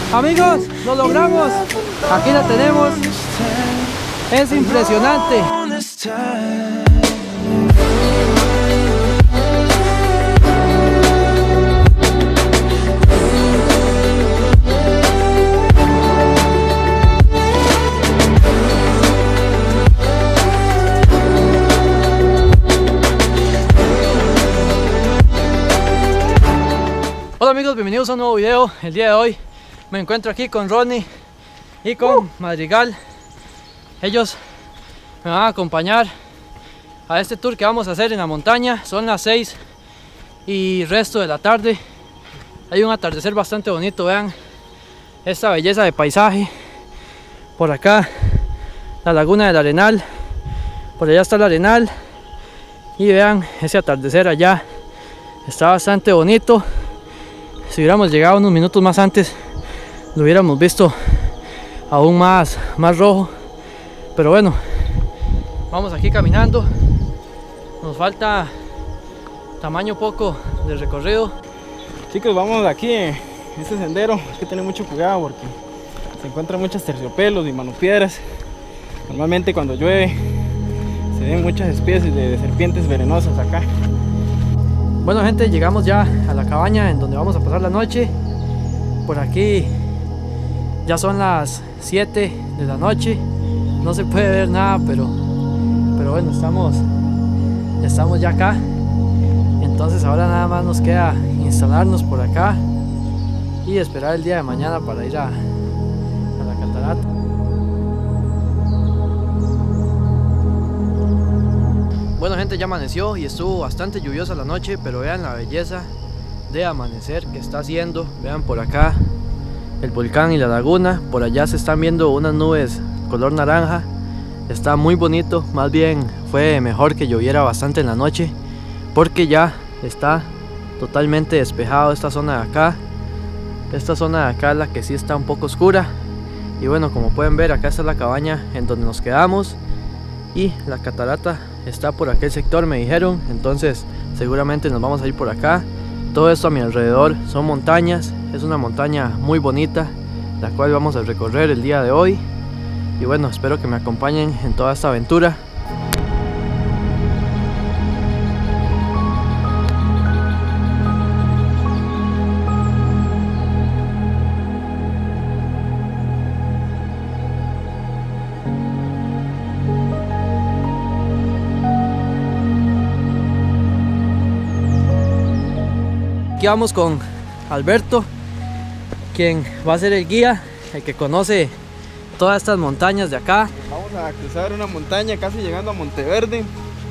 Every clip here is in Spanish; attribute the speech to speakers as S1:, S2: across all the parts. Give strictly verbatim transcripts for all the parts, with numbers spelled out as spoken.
S1: Amigos, lo logramos. Aquí la tenemos. Es impresionante. Hola amigos, bienvenidos a un nuevo video. El día de hoy me encuentro aquí con Ronnie y con uh. Madrigal. Ellos me van a acompañar a este tour que vamos a hacer en la montaña. Son las seis y resto de la tarde. Hay un atardecer bastante bonito, vean esta belleza de paisaje. Por acá la laguna del Arenal, por allá está el Arenal y vean ese atardecer allá, está bastante bonito. Si hubiéramos llegado unos minutos más antes, lo hubiéramos visto aún más, más rojo. Pero bueno, vamos aquí caminando. Nos falta tamaño poco de recorrido.
S2: Chicos, vamos aquí en este sendero. Hay que tener mucho cuidado porque se encuentran muchos terciopelos y manopiedras. Normalmente cuando llueve se ven muchas especies de, de serpientes venenosas acá.
S1: Bueno gente, llegamos ya a la cabaña en donde vamos a pasar la noche. Por aquí ya son las siete de la noche. No se puede ver nada, pero, pero bueno, estamos, estamos ya acá. Entonces ahora nada más nos queda instalarnos por acá y esperar el día de mañana para ir a, a la catarata. Bueno gente, ya amaneció y estuvo bastante lluviosa la noche, pero vean la belleza de amanecer que está haciendo. Vean por acá el volcán y la laguna, por allá se están viendo unas nubes color naranja. Está muy bonito, más bien fue mejor que lloviera bastante en la noche porque ya está totalmente despejado esta zona de acá. Esta zona de acá es la que sí está un poco oscura. Y bueno, como pueden ver, acá está la cabaña en donde nos quedamos y la catarata está por aquel sector, me dijeron. Entonces seguramente nos vamos a ir por acá. Todo esto a mi alrededor son montañas. Es una montaña muy bonita, la cual vamos a recorrer el día de hoy. Y bueno, espero que me acompañen en toda esta aventura. Aquí vamos con Alberto, quien va a ser el guía, el que conoce todas estas montañas de acá.
S2: Vamos a cruzar una montaña casi llegando a Monteverde.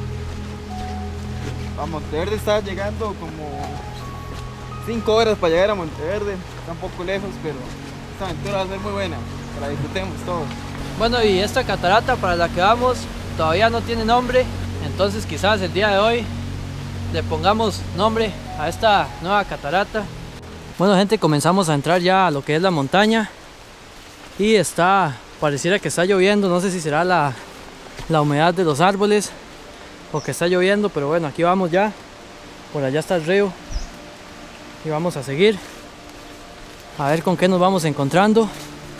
S2: A Monteverde está llegando como cinco horas para llegar a Monteverde. Está un poco lejos, pero esta aventura va a ser muy buena, que la disfrutemos todos.
S1: Bueno, y esta catarata para la que vamos todavía no tiene nombre, entonces quizás el día de hoy le pongamos nombre a esta nueva catarata. Bueno gente, comenzamos a entrar ya a lo que es la montaña y está, pareciera que está lloviendo. No sé si será la, la humedad de los árboles o que está lloviendo, pero bueno, aquí vamos ya. Por allá está el río y vamos a seguir a ver con qué nos vamos encontrando.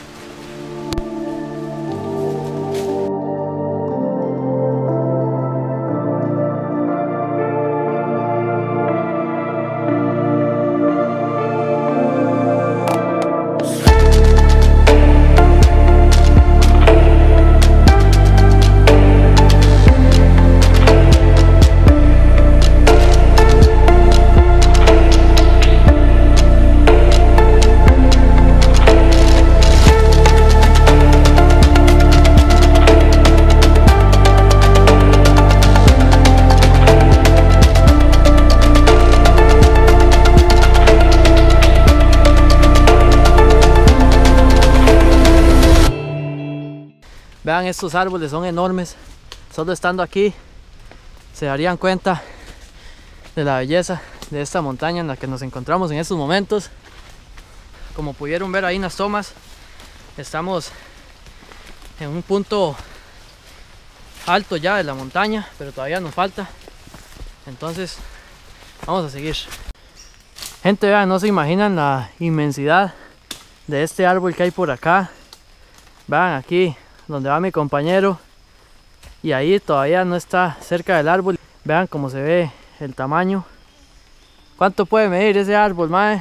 S1: Vean, estos árboles son enormes. Solo estando aquí se darían cuenta de la belleza de esta montaña en la que nos encontramos en estos momentos. Como pudieron ver ahí en las tomas, estamos en un punto alto ya de la montaña, pero todavía nos falta. Entonces vamos a seguir. Gente, vean, no se imaginan la inmensidad de este árbol que hay por acá. Vean aquí donde va mi compañero, y ahí todavía no está cerca del árbol. Vean cómo se ve el tamaño. ¿Cuánto puede medir ese árbol, mae?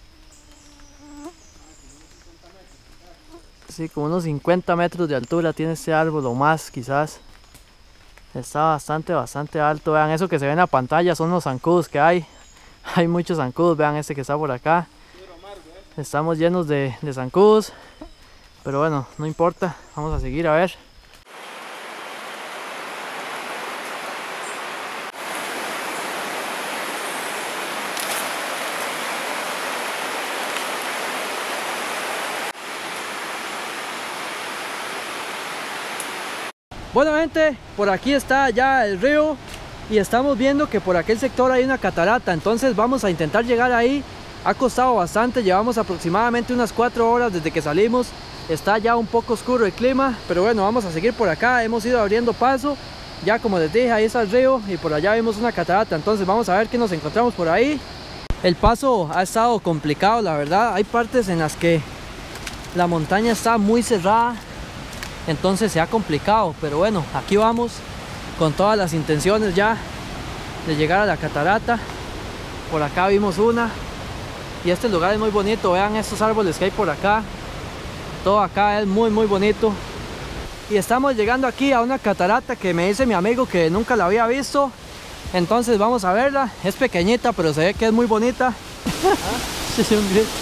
S1: Sí, como unos cincuenta metros de altura tiene este árbol o más quizás. Está bastante, bastante alto. Vean eso que se ve en la pantalla, son los zancudos que hay. Hay muchos zancudos, vean este que está por acá. Estamos llenos de, de zancudos. Pero bueno, no importa, vamos a seguir a ver. Bueno gente, por aquí está ya el río y estamos viendo que por aquel sector hay una catarata, entonces vamos a intentar llegar ahí. Ha costado bastante, llevamos aproximadamente unas cuatro horas desde que salimos. Está ya un poco oscuro el clima, pero bueno, vamos a seguir por acá. Hemos ido abriendo paso, ya como les dije, ahí está el río y por allá vemos una catarata, entonces vamos a ver qué nos encontramos por ahí. El paso ha estado complicado, la verdad. Hay partes en las que la montaña está muy cerrada, entonces se ha complicado, pero bueno, aquí vamos con todas las intenciones ya de llegar a la catarata. Por acá vimos una y este lugar es muy bonito. Vean estos árboles que hay por acá, todo acá es muy muy bonito. Y estamos llegando aquí a una catarata que me dice mi amigo que nunca la había visto, entonces vamos a verla. Es pequeñita pero se ve que es muy bonita. ¿Ah? Sí, un grito.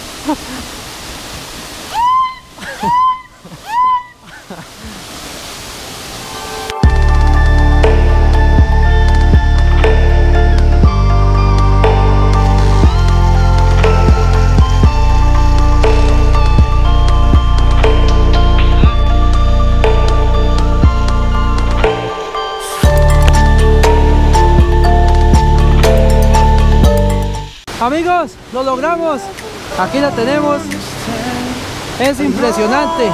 S1: Amigos, lo logramos, aquí la tenemos, es impresionante.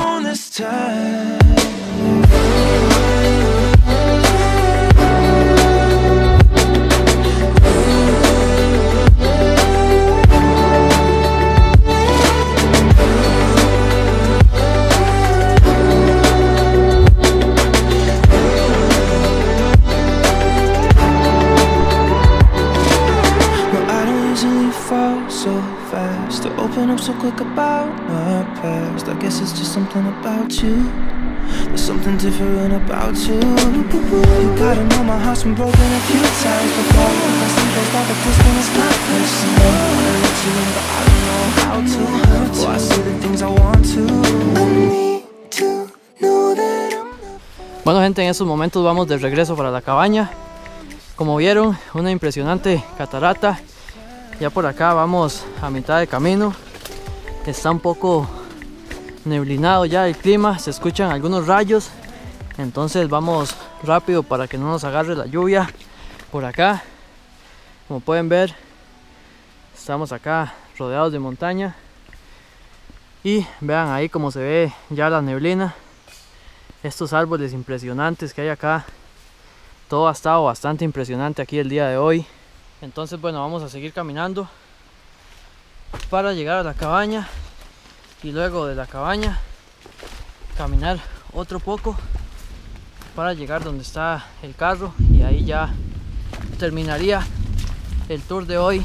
S3: So quick about my past. I guess it's just something about you. There's something different about you. You gotta know my heart's been broken a few times before. I see those like this one is not personal. I wanna let you in, but I don't know how to. Oh, I see the things I want to. I need to know that I'm not.
S1: Bueno gente, en estos momentos vamos de regreso para la cabaña. Como vieron, una impresionante catarata. Ya por acá vamos a mitad de camino. Está un poco neblinado ya el clima, se escuchan algunos rayos, entonces vamos rápido para que no nos agarre la lluvia por acá. Como pueden ver, estamos acá rodeados de montaña y vean ahí como se ve ya la neblina, estos árboles impresionantes que hay acá. Todo ha estado bastante impresionante aquí el día de hoy. Entonces bueno, vamos a seguir caminando para llegar a la cabaña y luego de la cabaña caminar otro poco para llegar donde está el carro y ahí ya terminaría el tour de hoy.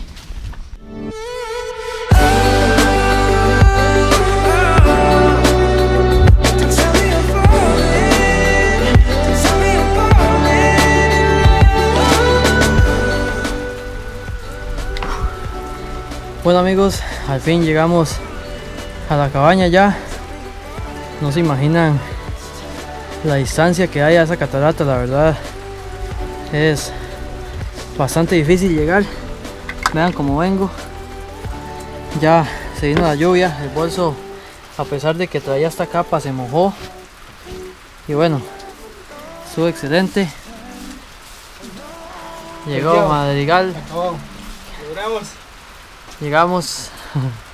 S1: Bueno amigos, al fin llegamos a la cabaña ya. No se imaginan la distancia que hay a esa catarata, la verdad es bastante difícil llegar. Vean cómo vengo, ya se vino la lluvia, el bolso a pesar de que traía esta capa se mojó y bueno, estuvo excelente. Llegó Madrigal.
S2: Oh, logramos.
S1: Llegamos